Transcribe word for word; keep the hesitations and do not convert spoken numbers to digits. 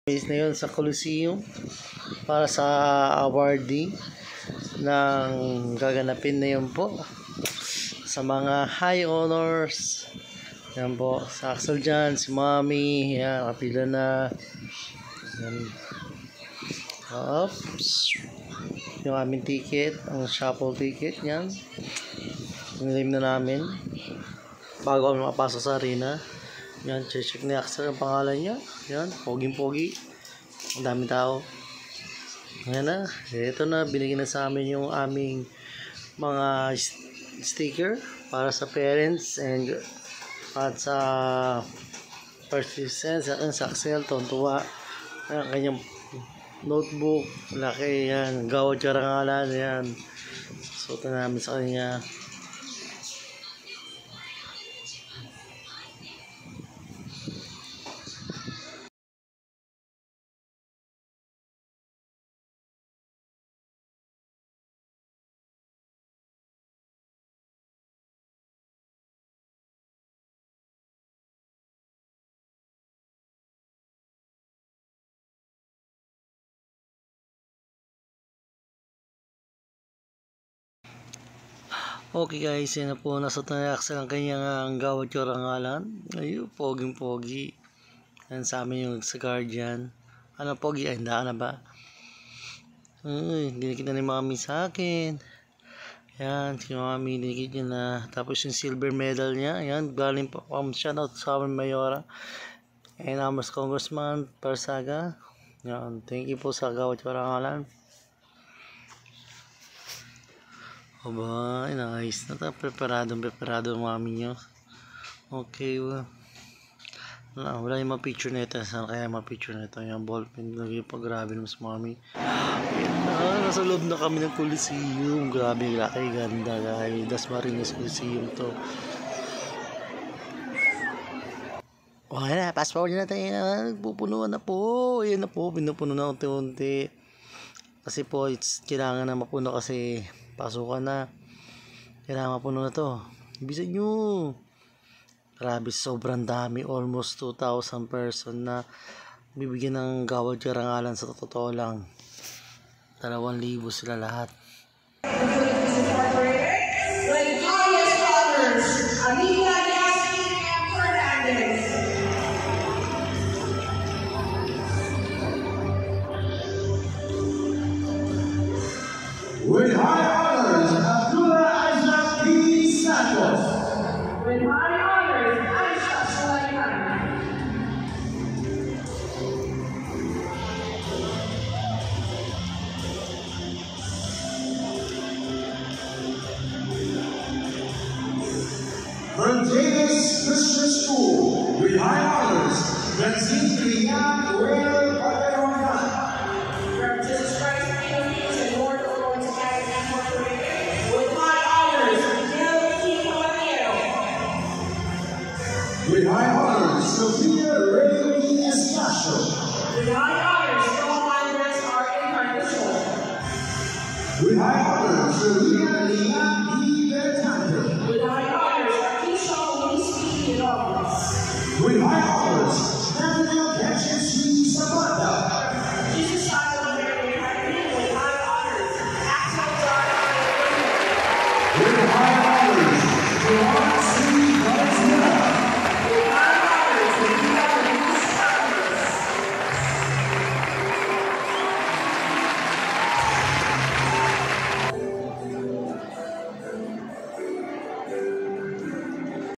Base na yun sa Coliseum para sa awardee ng gaganapin na yun po sa mga high honors. Yan po, sa Axel dyan, si Mami, yan, kapila na. Yan. Oops. Yung aming ticket, ang shuffle ticket, yan. Nilim na namin bago kami makapasok sa arena. Yan, check ni Axel ang pangalan niya. Yan, poging-pogi. Ang daming tao. Yan na, ito na, binigyan na sa amin yung aming mga sticker para sa parents and at sa participants. Sa Axel, tontuwa. Ang kanyang notebook, laki yan, gawad karangalan, yan. Suotan namin sa kanya. Okay guys, yan na po, nasa Axel ang kanyang ang gawad karangalan. Ayun, poging pogi. Yan sa amin yung sa Guardian. Ano pogi? Ay, hindi na ba? Ay, dinikit na ni Mami sa akin. Yan, si Mami dinikit niya na. Tapos yung silver medal niya, yan, galing pa um, shout out sa amin Mayora and Amherst Congressman Parsaga. Yan, thank you po sa gawad karangalan. Aba, nice na ta, preparado, preparado ang mami nyo. Okay, well. Wala, wala yung mga picture nito. Saan kaya mga picture nito? Yung ballpen, lagi pa, grabe naman sa mami. Ah, nasa loob na kami ng Coliseum. Grabe, laki, ganda guys. Dasmariñas Coliseum to. Okay na, fast forward na tayo na. Pupunuan na po. Ayan na po, pinupuno na unti-unti. Kasi po, it's, kailangan na mapuno kasi pasukan na. Kailangan mapuno na to. Ibisan nyo. Grabe, sobrang dami. Almost two thousand person na bibigyan ng gawad karangalan. Sa totoo lang, dalawang libo sila lahat. With high honors, Abdullah Aisha P. Santos. With high honors, Aisha Sulaiman. From Davis Christian School, with high honors, Francine Trinidad Royal Patayonan. From Jesus Christ Philippines and Lord of Lords Academy Incorporated. With high honors, Gil T. Caballero. With high honors, Sophia Ray Escasio. With high honors, Joel Andres R. Encarnacion. With high honors, Selena Lina E. Bertante. With high honors, Keisha Luis P. Hidalgo. With high honors,